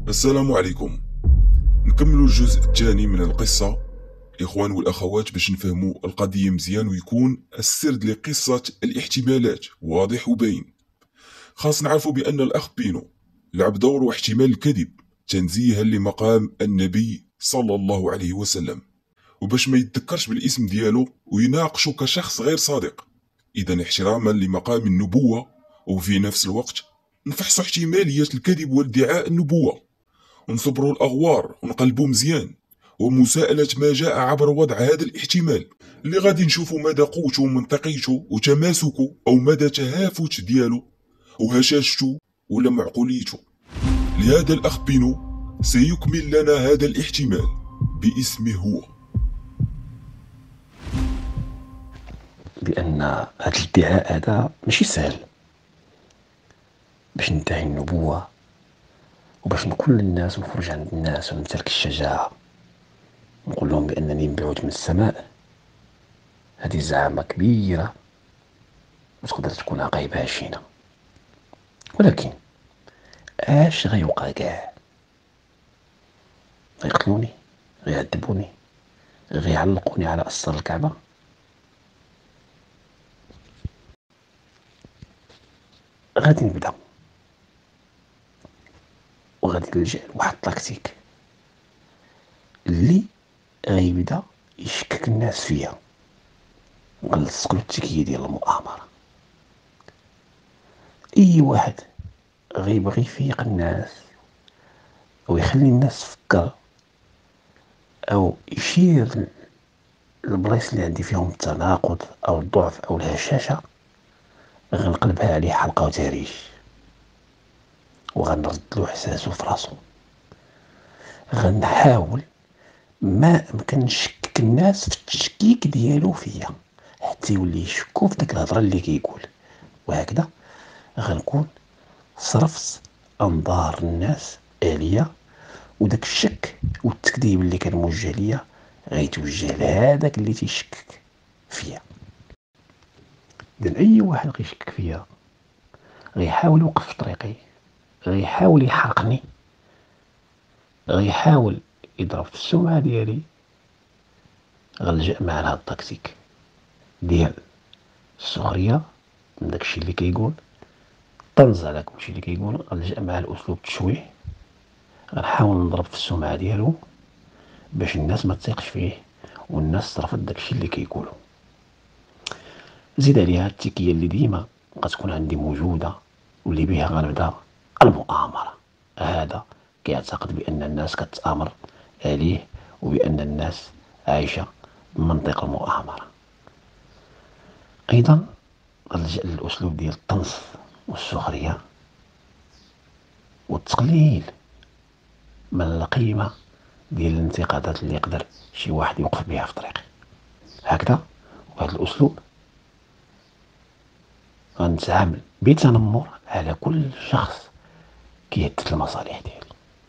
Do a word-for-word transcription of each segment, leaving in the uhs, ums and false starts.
السلام عليكم. نكمل الجزء الثاني من القصة إخوان والأخوات باش نفهموا القضية مزيان ويكون السرد لقصة الاحتمالات واضح وباين. خاص نعرفوا بأن الأخ بينو لعب دور واحتمال الكذب تنزيها لمقام النبي صلى الله عليه وسلم، وباش ما يتذكرش بالاسم ديالو ويناقشه كشخص غير صادق. إذا احتراما لمقام النبوة وفي نفس الوقت نفحصوا احتمالية الكذب وادعاء النبوة، ونصبروا الأغوار ونقلبوا مزيان، ومساءلة ما جاء عبر وضع هذا الاحتمال اللي غادي نشوفوا مدى قوته ومنطقيته وتماسكه أو مدى تهافت ديالو وهشاشته ولا معقوليته. لهذا الأخ بينو سيكمل لنا هذا الاحتمال باسمه هو. بأن هذا الادعاء هذا ماشي سهل باش ندعي النبوة وباش نقول للناس ونخرج عند الناس ونمتلك الشجاعة ونقول لهم بأنني مبعوث من السماء. هذه زعامة كبيرة وتقدر تكون عقايبها هشينة، ولكن اش غيوقع كاع؟ غيقتلوني؟ غيعذبوني؟ غيعلقوني على أسطر الكعبة؟ غادي نبدا وغادي نلجأ لواحد التكتيك اللي غيبدا يشكك الناس فيا، نلصق له التكية ديال المؤامرة. اي واحد غيبغي يفيق الناس او يخلي الناس تفكر او يشير للبلايص اللي عندي فيهم التناقض او الضعف او الهشاشة، غنقلبها عليه حلقة وتهريج وغنرد له احساسه في راسو. غنحاول ما امكن نشكك الناس في التشكيك ديالو فيا حتى يولي يشكو في ديك الهضره اللي كيقول، وهكذا غنكون صرفت انظار الناس عليا، وداك الشك والتكذيب اللي كان موجه ليا غيتوجه لهذاك اللي تيشكك فيا. اذا اي واحد غيشكك فيا غيحاول يوقف في طريقي، غيحاول يحرقني، غيحاول يضرب في السمعة ديالي، غنلجأ مع هاد التكتيك ديال السخرية من داكشي اللي كيقول، طنز على كلشي اللي كيقول. غنلجأ مع الاسلوب التشويه، غنحاول نضرب في السمعة ديالو باش الناس ما تثيقش فيه والناس ترفض داكشي اللي كيقولو. زيد عليها التكية اللي ديما غتكون عندي موجودة واللي بها غنبدا المؤامرة. هذا كيعتقد بأن الناس كتآمر عليه وبأن الناس عايشة بمنطق المؤامرة. أيضا غنلجأ للأسلوب ديال الطنز والسخرية والتقليل من القيمة ديال الانتقادات اللي يقدر شي واحد يوقف بها في طريقي. هكذا وبهذا الأسلوب غنتعامل بتنمر على كل شخص كيهدد المصالح ديالو.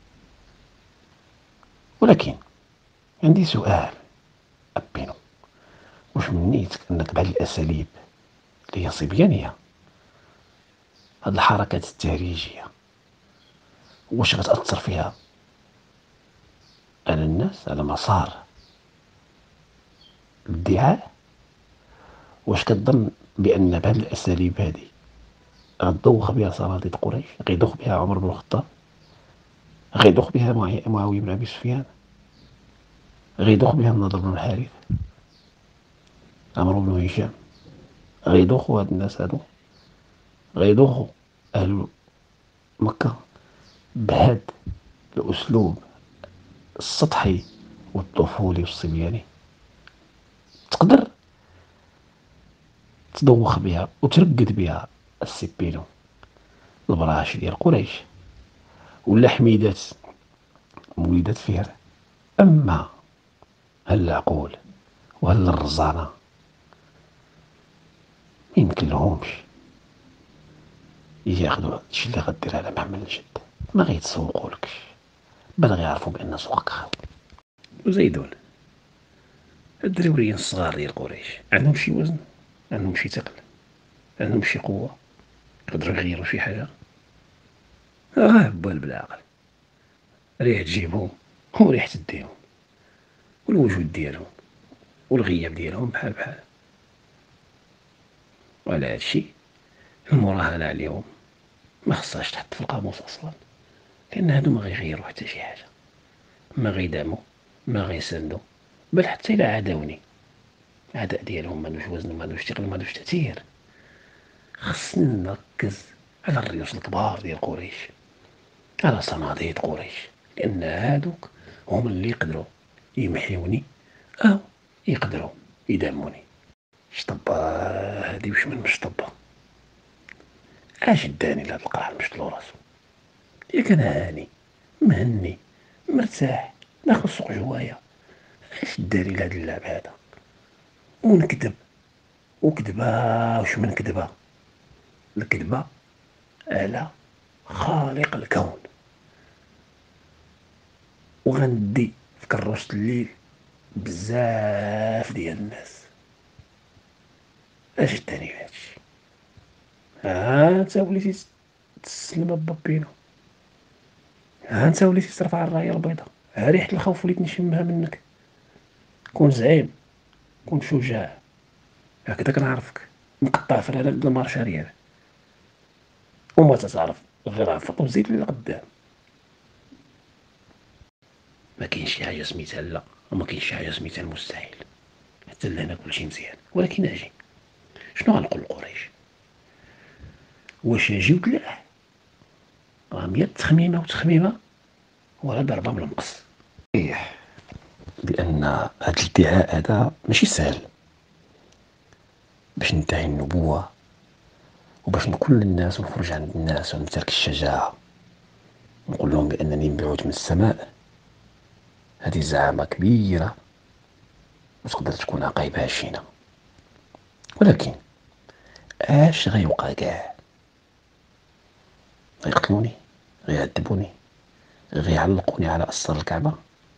ولكن عندي سؤال أبينو، واش من نيتك أنك بهذه الأساليب اللي هي صبيانية، هاد الحركات التهريجية، واش غتأثر فيها على الناس على مسار الادعاء؟ واش كتظن بأن بهذه الأساليب هذه غتدوخ بها صناديد قريش، غيدوخ بها عمر بن الخطاب، غيدوخ بها معاوية بن أبي سفيان، غيدوخ بها النضر بن الحارث، عمرو بن هشام؟ غيدوخوا هاد الناس هادو؟ غيدوخوا أهل مكة بهاد الأسلوب السطحي والطفولي والصبياني؟ تقدر تدوخ بها وترقد بها السي بينو البراش ديال قريش ولا حميدات مولدات فير؟ أما هل العقول وهل الرزانة ميمكن لهمش ياخدو هادشي اللي غدير على محمل الجد، ما غيتسوقولكش، بل غيعرفوا بأن سوقك خاوي. وزيدون هاد الدريوريين الصغار ديال قريش عندهم شي وزن، عندهم شي ثقل، عندهم شي قوة، يقدروا يغيروا شي حاجة؟ غاه بال بالعقل. ريح تجيبهم وريح تديهم، والوجود ديالهم والغياب ديالهم بحال بحال. وعلى هادشي المراهنة عليهم ما خصهاش تحط في القاموس اصلا، لان هادو ما غيغيروا حتى شي حاجه، ما غيدعموا، ما غيساندوا، بل حتى الا عادوني العداء ديالهم ما عندوش وزن وما عندوش ثقل وما عندوش تاثير. خصني نركز على الريوس الكبار ديال قريش، على صناديد قريش، لان هادوك هما اللي يقدروا يمحيوني او يقدروا يدعموني. شطبه هادي وش من مشطبه، اش داني لهاد القرع المشطلو راسو؟ ياك انا هاني مهني مرتاح داخل سوق جوايا، اش داري لهاد اللعب هذا؟ ونكذب وكذبه وش من كذبه، الكذبه على خالق الكون. وغندي في كروسة الليل بزاف ديال الناس، اش داني هادشي؟ ها انت وليتي تسلم بابينو، ها انت وليتي ترفع الرايه البيضاء، ها ريحه الخوف وليت نشمها منك. كون زعيم، كون شجاع، هكذا كنعرفك مقطع في الهلال المارشاريال، وما تتعرف غير عفط وزيد للقدام. ما كاينش شي حاجه سميتها لا، وما كاينش شي حاجه سميتها المستحيل. حتى لهنا كلشي مزيان، ولكن اجي شنو غنقول لقريش؟ واش اجي وتلاح؟ راه مية تخميمه وتخميمه ولا ضربه من المقص. صحيح بان هذا الادعاء هذا ماشي سهل، باش ندعي النبوه وباش نقول للناس ونخرج عند الناس ونمتلك الشجاعه نقول لهم بانني مبعوث من السماء، هذه زعامه كبيره وتقدر تكون عقايبها شينه. ولكن اش غيوقع كاع؟ غيقتلوني، غيعذبوني، غيعلقوني على اسطر الكعبه؟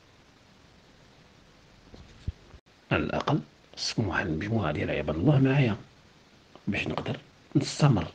على الاقل خصكم واحد المجموعه ديال عباد الله معايا باش نقدر نستمر.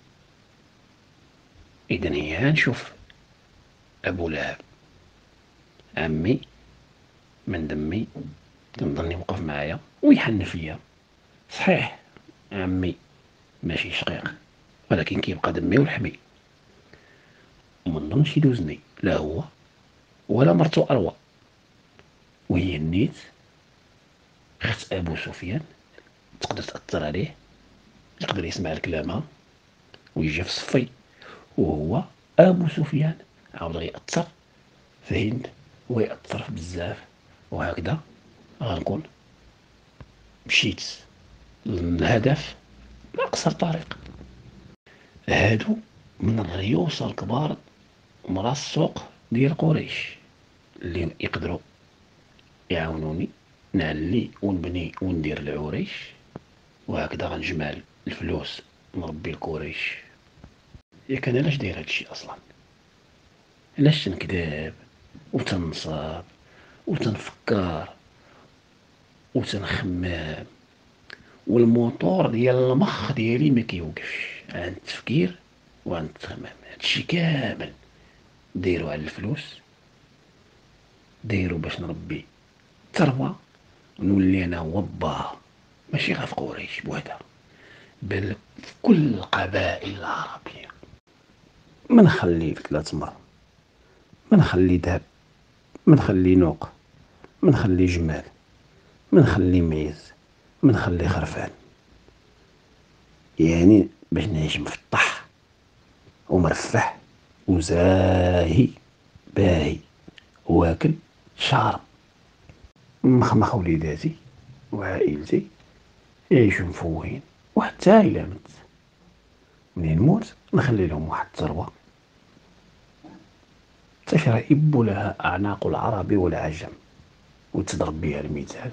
اذا هي نشوف ابو لهب عمي من دمي كنظن يوقف معايا ويحن فيا. صحيح عمي ماشي شقيق، ولكن كيبقى دمي ولحمي، ومنظنش يدوزني لا هو ولا مرتو اروى. وهي النيت خت ابو سفيان تقدر تاثر عليه، يقدر يسمع الكلامها ويجي في صفي، وهو ابو سفيان عاود غيأثر في هند ويأثر في بزاف، وهكذا غنكون مشيت للهدف بأقصر طريق. هادو من الريوس الكبار مرا السوق ديال قريش اللي يقدروا يعاونوني نعلي ونبني وندير العريش، وهكذا غنجمع الفلوس نربي الكوريش. ياك انا علاش داير هادشي اصلا؟ علاش تنكذب وتنصاب وتنفكر وتنخمم والموتور ديال المخ ديالي ما كيوقفش عن التفكير وعن التخمام؟ هادشي كامل دايرو على الفلوس، دايرو باش نربي ثروه ونولي انا هو با، ماشي غير في قريش بوحدها بل في كل القبائل العربيه. ما نخلي لك لا تمر، ما نخلي ذهب، ما نخلي نوق، ما نخلي جمال، ما نخلي معيز، ما نخلي خرفان، يعني باش نعيش مفطح ومرفح وزاهي باهي واكل شارب، مخمخ وليداتي وعائلتي يعيشوا مفوهين، وحتى إلا مت منين نموت نخلي لهم واحد الثروة تشرئب لها أعناق العرب والعجم وتضرب بها المثال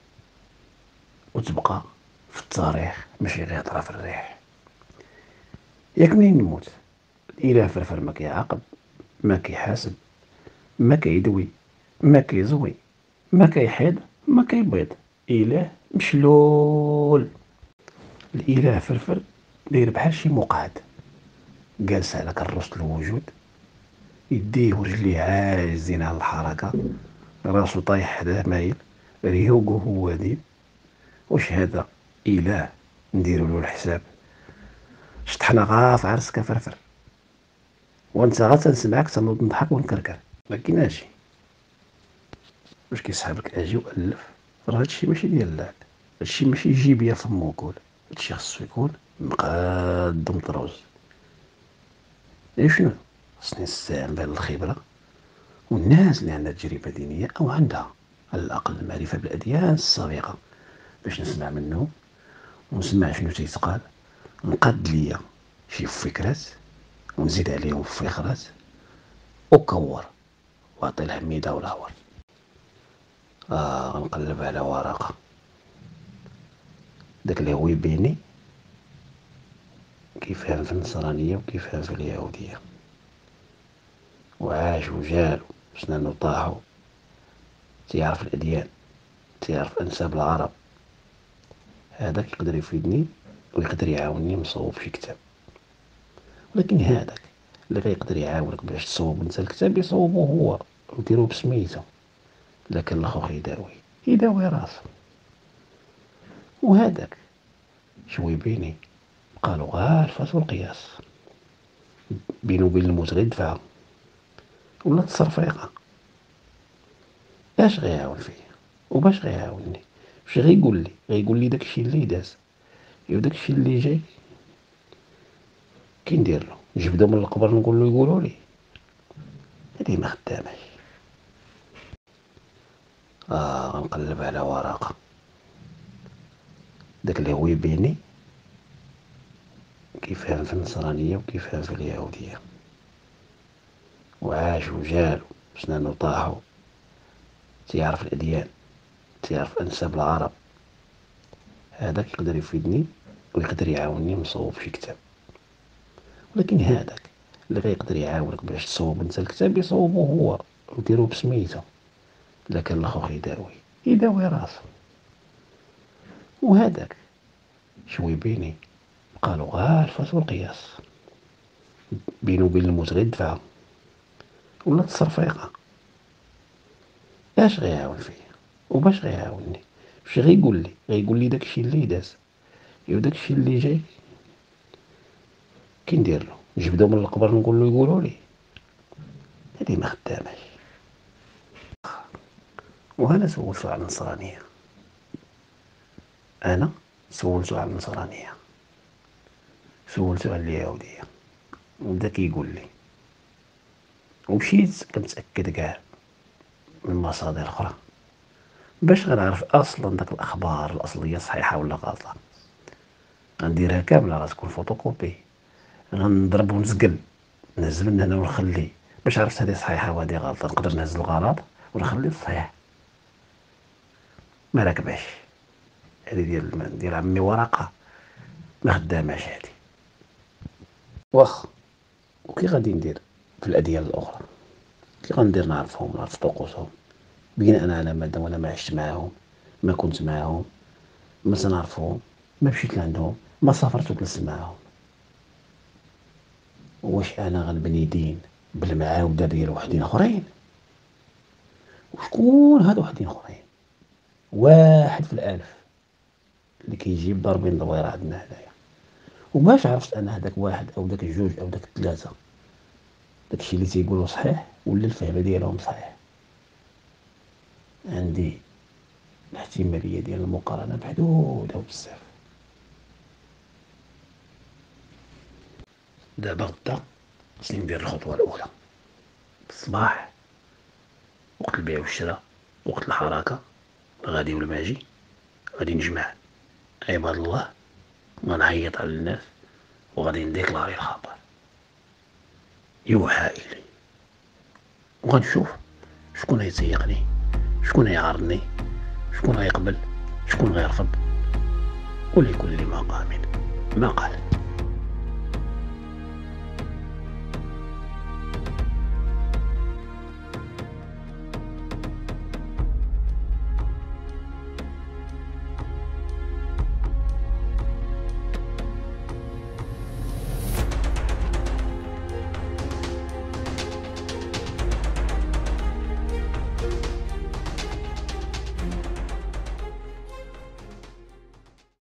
وتبقى في التاريخ ماشي غير هضرة في الريح. ياك منين نموت الإله فرفر ما كيعاقب، ما كيحاسب، ما كيدوي، ما كيزوي، ما كيحيد، ما كيبيض، إله مشلول. الإله فرفر داير بحال شي مقعد جالس على كروسة الوجود يديه ورجليه عاجزين على الحركة، راسو طايح حداه مايل، ريوقو هو ديب. واش هذا إله نديرو له الحساب؟ شطحنا غا في عرسك فرفر، وانت غا تنسمعك تنوض نضحك ونكركر، ما كايناش. واش كيسحبك اجي والف؟ راه هادشي ماشي ديال اللعب، هادشي ماشي جيبيه فمو وكول، هادشي خصو يكون مقاد ومطروز. اي شنو خصني نستعن بهاد الخبره، والناس اللي عندها تجربه دينيه او عندها على الاقل معرفه بالاديان السابقه باش نسمع منهم ونسمع شنو تيتقال، نقاد ليا شي فكرات ونزيد عليهم فخرات وكور واعطي الحميده والهور. اه غنقلب على ورقه داك اللي هو يبيني كيفهم في النصرانيه وكيفهم في اليهوديه، وعاش وجالو سنانو طاحو، تيعرف الاديان، تيعرف انساب العرب. هذاك يقدر يفيدني ويقدر يعاونني نصوب شي كتاب. ولكن هذاك اللي غيقدر يعاونك باش تصوب انت الكتاب يصوبو هو وديرو بسميتو. لكن الاخر يداوي يداوي راسو. وهذاك شوي بيني قالوا غير الفاس والقياس، بينو وبين الموت غير دفعه ولا التصرفيقه. اش غيعاون فيا وباش غيعاونني؟ واش غيقول لي؟ غيقول لي داكشي اللي داز يا داكشي اللي جاي كي ندير له؟ نجبدو من القبر نقول له يقولوا لي؟ هذه ما خداماش. اه غنقلب على ورقه داك اللي هو يبيني كيفهم في النصرانيه وكيفهم في اليهوديه، وعاش وجالو سنانو طاحو، تيعرف الاديان، تيعرف انساب العرب. هذاك يقدر يفيدني ويقدر يعاونني نصوب شي كتاب. ولكن هذاك اللي غيقدر يعاونك باش تصوب انت الكتاب يصوبو هو وديرو بسميتو. لكن الاخر يداوي يداوي راسو. وهذاك شوي بيني قالوا غير الفاس والقياس، بينو وبين الموت غير دفعه ولا التصرفيقه. اش غيعاون فيا وباش غيعاونني؟ واش غيقول لي؟ غيقول لي داكشي اللي داز يا داكشي اللي جاي كي ندير له؟ نجبدو من القبر نقول له يقولوا لي؟ هذه ما خداماش. وانا سولتو على النصرانيه، انا سولتو على النصرانيه، سولتو على اليهوديه، وبدا كيقول لي. ومشيت كنتاكد كاع من مصادر اخرى باش غنعرف اصلا داك الاخبار الاصليه صحيحه ولا غلطه. غنديرها كامله غتكون فوتوكوبي، غنضرب ونسقل، نهز من هنا ونخلي باش عرفت هذه صحيحه وهذه غلطه. نقدر نهز الغلط ونخلي الصحيح. ما راكباش هذه ديال ديال عمي ورقه، ما خداماش هذه. واخا وكي غادي ندير في الاديان الاخرى؟ كي غندير نعرفهم نعرف طقوسهم بناء على ماده وانا ما عشت معاهم، ما كنت معاهم، ما تنعرفهم، ما مشيت لعندهم، ما سافرت وجلست معاهم. واش انا غنبني دين بالمعاوده ديال وحدين اخرين؟ وشكون هاد وحدين اخرين؟ واحد في الالف اللي كيجيب ضاربين دويره عندنا هنايا. وباش عرفت انا هذاك واحد او داك الجوج او داك الثلاثه داكشي اللي تيقولوا صحيح ولا الفهم ديالهم صحيح؟ عندي الاحتماليه ديال المقارنه محدوده بزاف. دابا غدا خصني ندير الخطوه الاولى. الصباح وقت البيع والشراء، وقت الحركه، غادي ولا ماجي، غادي نجمع عباد الله، غنعيط على الناس، وغادي نديكلاري الخطر يوحى الي، وغنشوف شكون غيتيقني، شكون غيعارضني، شكون غيقبل، شكون غيرفض. ولكل مقام مقال.